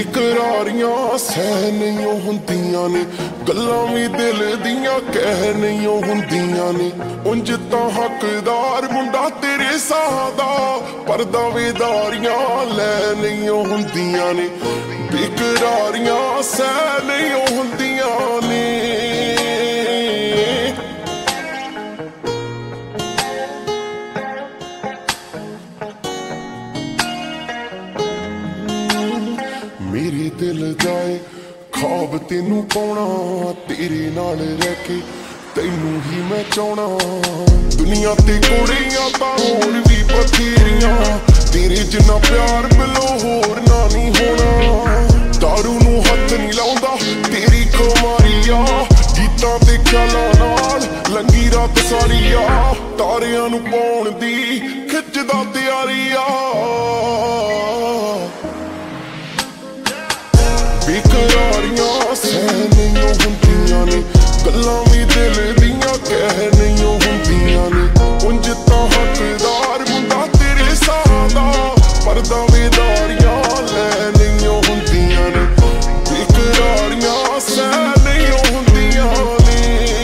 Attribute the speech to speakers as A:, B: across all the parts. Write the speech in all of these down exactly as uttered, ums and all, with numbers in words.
A: बेकरारियां सह नहीं हुंदियां ने, गल्लां भी दिल दियां कह नहीं हुंदियां ने। उंज तां हकदार मुंडा तेरे सादा, पर दावेदारियां लै नहीं हुंदियां ने। बेकरारियां सह नहीं हुंदियां ने। मेरे दिल जाए ख्वाब तेनू पाउणा, तेरे नाल रह के तैनू ही मैं चाहना। दुनिया ते कुड़ियां तां होर भी बथेरियां, तेरे जिन्ना प्यार बिलो होर ना नहीं होना। दारू नू हथ नहीं लाउंदा तेरी खुमारिया, गीतां ते ख्यालां नाल लंघी रात सारिया। तारियां नू पाउण दी खिचदा तैयारिया। बेकरारियां सह नहीं हुंदियां ने, गल्लां भी दिल दियां कह नहीं हुंदियां ने। उंज तां हकदार मुंडा तेरे सादा, पर दावेदारियां लै नहीं हुंदियां ने। बेकरारियां सह नहीं हुंदियां ने।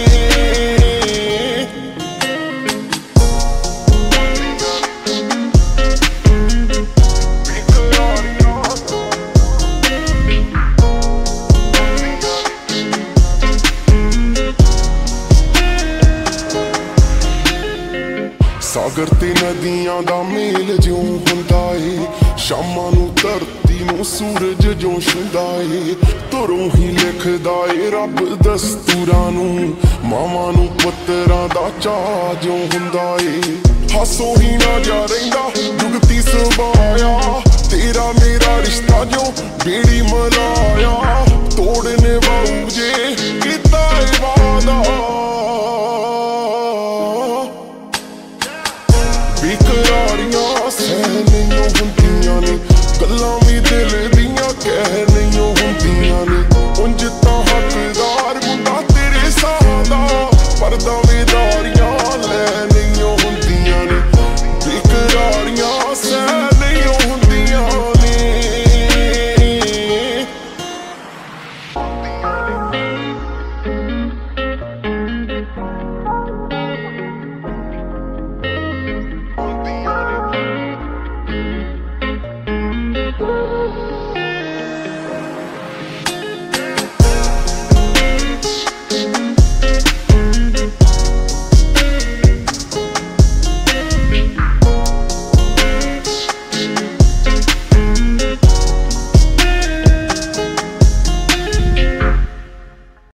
A: सागर ते नदियां दा मेल ज्यों हुंदा ए, शामां नू धरती नू सूरज ज्यों छुंदा ए। तुरों ही लिखदा ए रब दस्तूरां नू, मावां नू पुत्तरां दा चाऽ ज्यों हुंदा ए। हासो ही ना जा रहिंदा जुगती सुभाया,